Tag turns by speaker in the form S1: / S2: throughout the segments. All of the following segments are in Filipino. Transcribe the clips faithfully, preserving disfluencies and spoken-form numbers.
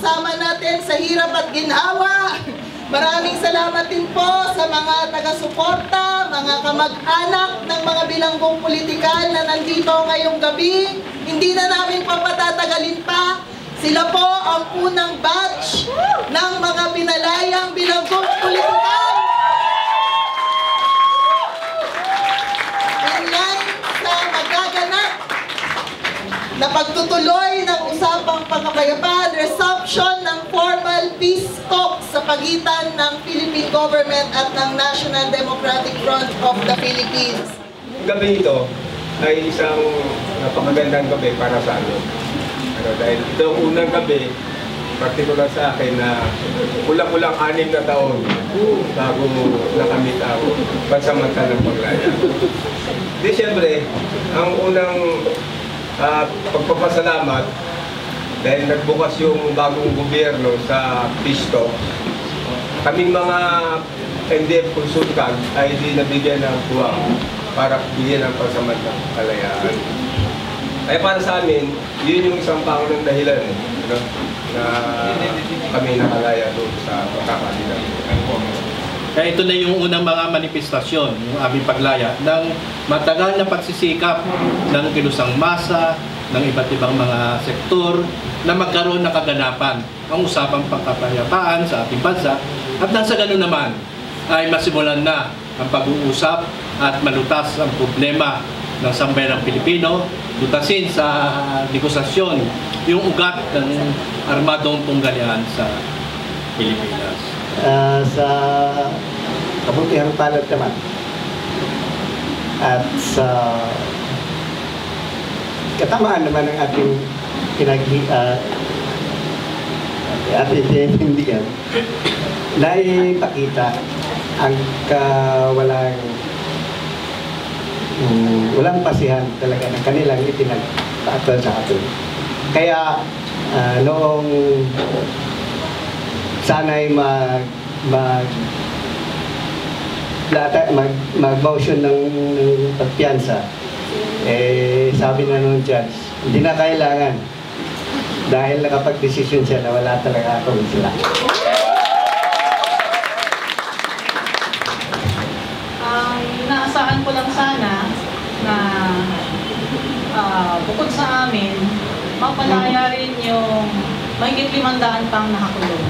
S1: kasama natin sa hirap at ginhawa. Maraming salamat din po sa mga taga-suporta, mga kamag-anak ng mga bilanggong politikal na nandito ngayong gabi. Hindi na namin papatatagalin pa. Sila po ang unang batch ng mga pinalayang bilanggong politikal. In line sa magaganap na pagtutuloy ng usapang pagkakayapaan, resumption ng formal peace talks sa pagitan ng Philippine government at ng National Democratic Front of the Philippines.
S2: Gabi ito ay isang napakagandang gabi para sa amin. Ano, dahil ito ang unang gabi, partikular sa akin na kulang-kulang anim na taon bago nakamit ang pansamantalang paglaya. Di siyempre, ang unang Uh, pagpapasalamat dahil nagbukas yung bagong gobyerno sa peace talks. Kaming mga N D F consultant ay di nabigyan ng buwang para bigyan ng pansamantalang kalayaan. Kaya para sa amin, yun yung isang pangunang dahilan eh, no? Na kami nakalaya doon sa pagkakalitan.
S3: Kaya ito na yung unang mga manifestasyon, yung aming paglaya, ng matagal na pagsisikap ng kilusang masa, ng iba't ibang mga sektor, na magkaroon ng kaganapan ang usapang pagkapayapaan sa ating bansa. At nang sa ganun naman, ay masimulan na ang pag-uusap at malutas ang problema ng sambayanang Pilipino, lutasin sa negosasyon yung ugat ng armadong tunggalian sa Pilipinas.
S4: Uh, sa kabutihang palad naman at sa katamaan naman ng ating pinag uh, ating pinag-hindigan na ipakita ang kawalang um, walang pasihan talaga ng kanilang ipinagpaatal sa atin. Kaya uh, noong sana'y mag mag mag mag-motion ng, ng pagpiyansa, eh sabi na nung judge, hindi na kailangan dahil nakapag-desisyon siya na wala talaga akong sila.
S5: Ang um, inaasahan ko lang sana na uh, bukod sa amin, mapalaya rin yung mahigit limandaan pang nakakulong.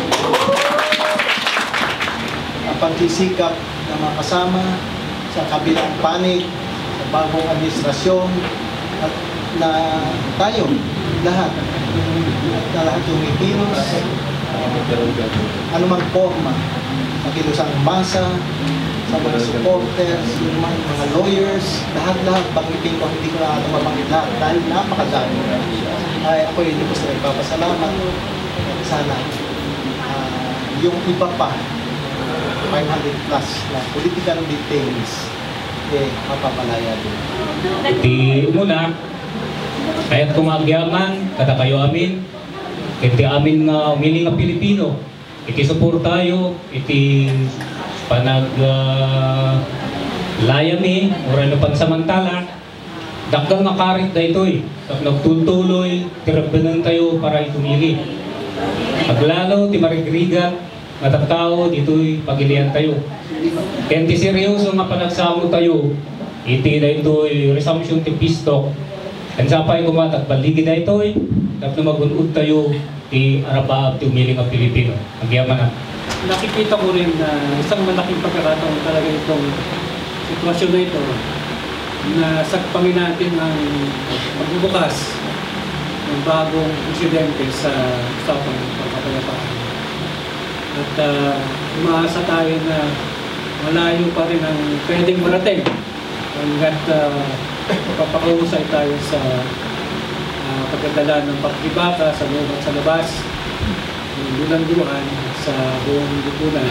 S6: Ang pagsisikap na mga kasama sa kabilang panig, sa bagong administrasyon, at na tayo, lahat, na lahat yung Filipinos, anumang forma, sa kilusang masa, sa mga supporters, yung mga, mga lawyers, lahat-lahat, banggitin ko, hindi ko na ito mabanggit lahat, dahil napakadami. Ay, ako hindi ko sila ipapasalamat. Sana uh, yung iba pa five hundred plus na political details eh mapapalaya din.
S7: Iti muna kahit kumagyaman kada kayo amin iti amin nga umili nga Pilipino iti support tayo iti panag uh, layami ora no pansamantala dakdang nakarit daytoy kag nagtutuloy tiragdanan tayo para itumili. Paglalo ti marigrigat matatao dito'y pagilian tayo. Kaya ti seryoso nga panagsamo tayo iti daytoy resumption ti peace talk. Kansapay kumatak baligi daytoy tapno magunod tayo ti arabaab ti umili nga Pilipino. Agyaman na.
S8: Nakikita ko rin na isang malaking pagkakataon talaga itong sitwasyon na ito na sagpangin natin ang pagbubukas ng bagong presidente sa usapang pagkakayapaan. At uh, umaasa tayo na malayo pa rin ang pwedeng marating hanggat uh, papakausay tayo sa uh, pagdadala ng pagkibaka sa loob at sa labas, ng bulan-bulan sa buong lipunan.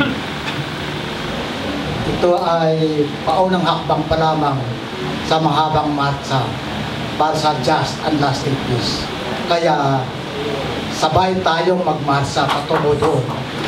S9: Ito ay paunang hakbang pa lamang sa mahabang marcha para sa just and lasting peace. Kaya sabay tayong magmarsa patungo doon.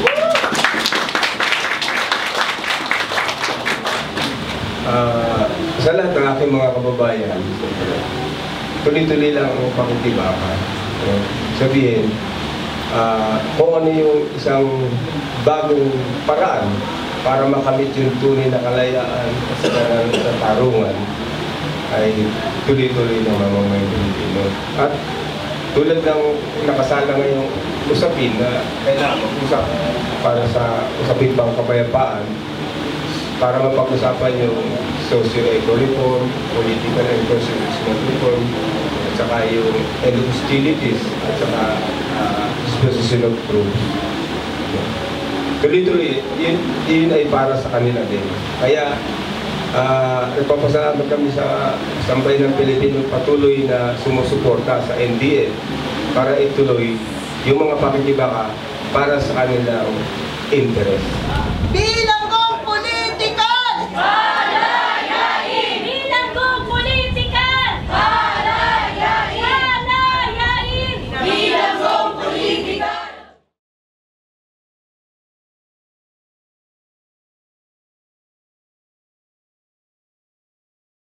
S2: Uh, sa lahat ng aking mga kababayan, tuloy-tuloy lang ang pakikibaka. Uh, sabihin, uh, kung ano yung isang bagong paraan para makamit yung tunay na kalayaan sa sa tarungan ay tuloy-tuloy ng mamamayan Pilipino. At tulad ng nakasala ngayong usapin na kailangan mag-usap para sa usapin pang kapayapaan, para mapag-usapan yung socio-eco reform, political and constitutional reform, at saka yung end hostilities, at saka uh, disposition of troops. Tuloy-tuloy, yun, yun ay para sa kanila din. Kaya, uh, nagpapasalamat kami sa Sambayan ng Pilipino patuloy na sumusuporta sa N D F para ituloy yung mga pakikibaka para sa kanilang interest.
S1: Bilang